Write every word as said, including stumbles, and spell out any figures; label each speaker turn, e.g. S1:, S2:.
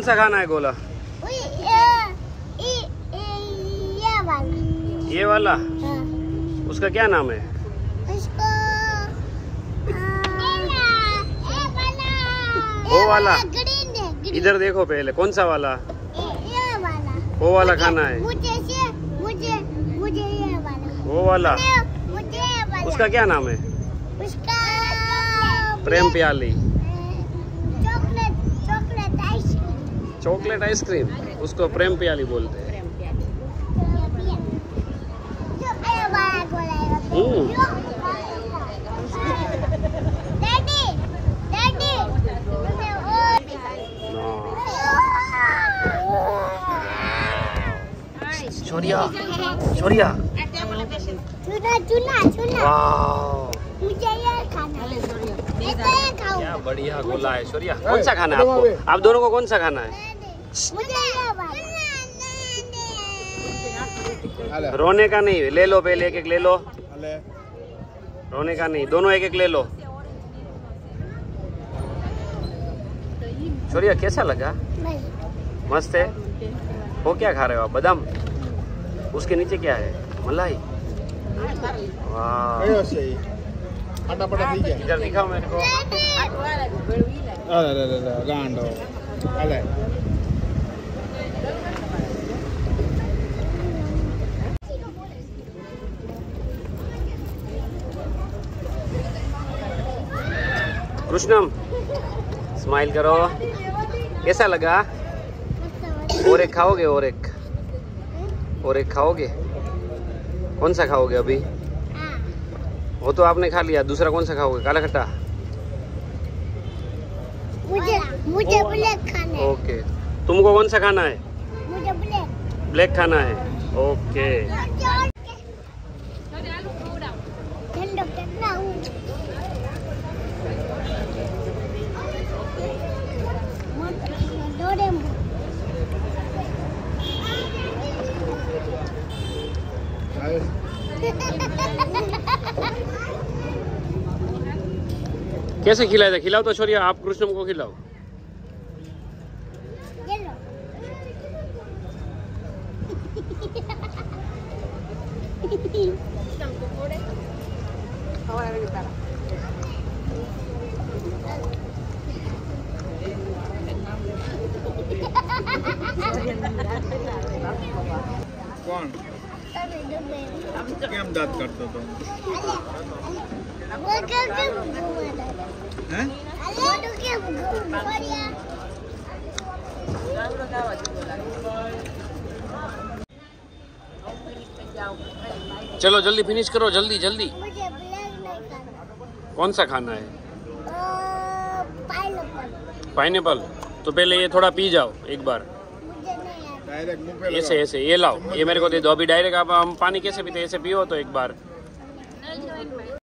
S1: सा खाना है गोला?
S2: ये वाला।
S1: ये वाला?
S2: हाँ।
S1: उसका क्या नाम है?
S2: उसको
S1: वो वाला?
S2: ग्रीन है, ग्रीन।
S1: इधर देखो पहले, कौन सा वाला?
S2: ये वाला।
S1: वो वाला खाना है?
S2: मुझे से, मुझे मुझे ये वाला।
S1: वो वाला?
S2: मुझे ये वाला।
S1: उसका क्या नाम है?
S2: उसका
S1: प्रेम प्याली।
S2: Chocolate chocolate ice cream.
S1: Chocolate ice cream, उसको प्रेम प्याली बोलते हैं। हम्म।
S2: डैडी डैडी
S1: छोरिया छोरिया
S2: चुना चुना चुना।
S1: वाह,
S2: मुझे ये खाना है। मैं तो ये खाऊंगा।
S1: क्या बढ़िया गोला है छोरिया। कौन सा खाना है आपको? आप दोनों को कौन सा खाना है?
S2: मुझे ये वाला।
S1: रोने का नहीं, ले लो पहले, एक एक ले लो। रोने का नहीं, दोनों एक एक ले लो। छोरिया कैसा लगा? मस्त है। वो क्या खा रहे हो आप? बादाम? उसके नीचे क्या है? मलाई? वाह, इधर दिखाओ मेरे को। कृष्णम, स्माइल करो। कैसा लगा? और एक खाओगे? और एक और एक खाओगे? कौन सा खाओगे अभी? वो तो आपने खा लिया, दूसरा कौन सा खाओगे? काला खट्टा?
S2: मुझे मुझे ब्लैक खाना है।
S1: ओके, तुमको कौन सा खाना है?
S2: मुझे ब्लैक
S1: ब्लैक खाना है। ओके।
S2: ठंडा ठंडा हूँ।
S1: कैसे खिलाए थे? खिलाओ तो छोरिया, आप कृष्णम को खिलाओ।
S2: ये लो।
S3: कौन? કેમ દાંત કાઢતો હતો?
S2: वो क्या क्या घूमा था?
S3: हैं?
S2: वो तो क्या घूमा था?
S1: चलो जल्दी फिनिश करो, जल्दी जल्दी।
S2: मुझे ब्लैक नहीं खाना।
S1: कौन सा खाना है?
S2: पाइनएप्पल।
S1: पाइनएप्पल? तो पहले ये थोड़ा पी जाओ एक बार।
S2: मुझे नहीं आता।
S3: डायरेक्ट मुंह पे
S1: ऐसे ऐसे, ये लाओ, ये मेरे को दे दो। अभी डायरेक्ट आप हम पानी कैसे पीते हैं? ऐसे पियो तो एक बार।